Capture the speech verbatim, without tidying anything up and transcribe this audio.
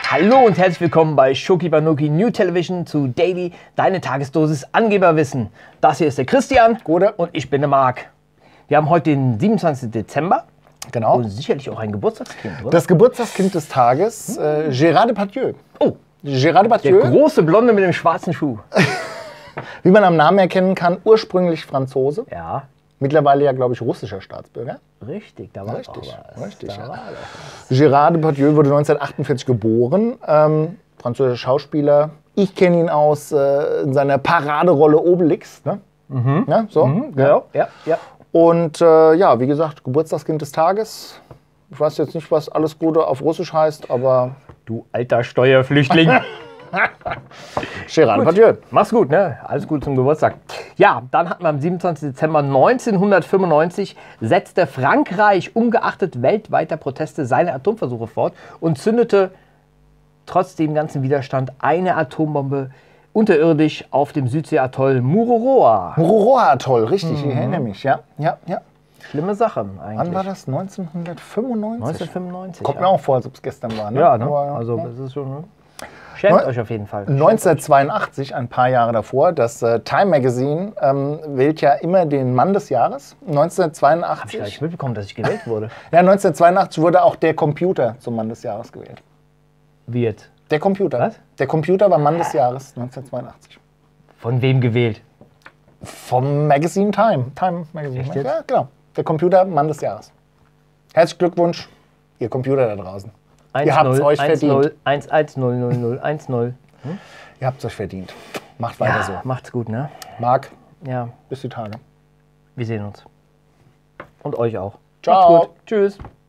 Hallo und herzlich willkommen bei Schoki Banoki New Television zu Daily, deine Tagesdosis Angeberwissen. Das hier ist der Christian Gute. Und ich bin der Marc. Wir haben heute den siebenundzwanzigsten Dezember. Genau. Und sicherlich auch ein Geburtstagskind, oder? Das Geburtstagskind des Tages, äh, Gérard Depardieu. Oh, Gérard der Depardieu, große Blonde mit dem schwarzen Schuh. wie man am Namen erkennen kann, ursprünglich Franzose. Ja, Mittlerweile ja, glaube ich, russischer Staatsbürger. richtig, da war Richtig, auch was. richtig, Da ja. war was. Gérard Depardieu wurde neunzehnhundertachtundvierzig geboren, ähm, französischer Schauspieler. Ich kenne ihn aus äh, seiner Paraderolle Obelix. Ne? Mhm. Ja, so. Mhm, genau, ja, ja. Und äh, ja, wie gesagt, Geburtstagskind des Tages. Ich weiß jetzt nicht, was alles Gute auf Russisch heißt, aber Du alter Steuerflüchtling. Gérard Depardieu. Mach's gut, ne? Alles Gute zum Geburtstag. Ja, dann hatten wir am siebenundzwanzigsten Dezember neunzehnhundertfünfundneunzig setzte Frankreich ungeachtet weltweiter Proteste seine Atomversuche fort und zündete trotz dem ganzen Widerstand eine Atombombe unterirdisch auf dem Südseeatoll Mururoa. Mururoa-Atoll, richtig, ich erinnere mich, ja. ja, ja. Schlimme Sachen eigentlich. Wann war das? neunzehnhundertfünfundneunzig? neunzehnhundertfünfundneunzig. Kommt ja. mir auch vor, als ob es gestern war. Ne? Ja, ne? Aber, Also ja. das ist schon... Ne? Schämt Neun- euch auf jeden Fall. neunzehnhundertzweiundachtzig, ein paar Jahre davor, das äh, Time Magazine ähm, wählt ja immer den Mann des Jahres. Hab ich gar neunzehnhundertzweiundachtzig, nicht mitbekommen, dass ich gewählt wurde. ja, neunzehnhundertzweiundachtzig wurde auch der Computer zum Mann des Jahres gewählt. Wird. Der Computer. Was? Der Computer war Mann des Jahres neunzehnhundertzweiundachtzig. Von wem gewählt? Vom Magazine Time. Time Magazine. Echt jetzt? Ja, genau. Der Computer Mann des Jahres. Herzlichen Glückwunsch, ihr Computer da draußen. Ihr habt's euch verdient. eins eins null null null eins null. Ihr habt es euch verdient. Macht weiter Ja, so. macht's gut, ne? Marc, Ja, bis die Tage. wir sehen uns. Und euch auch. Ciao. Macht's gut. Tschüss.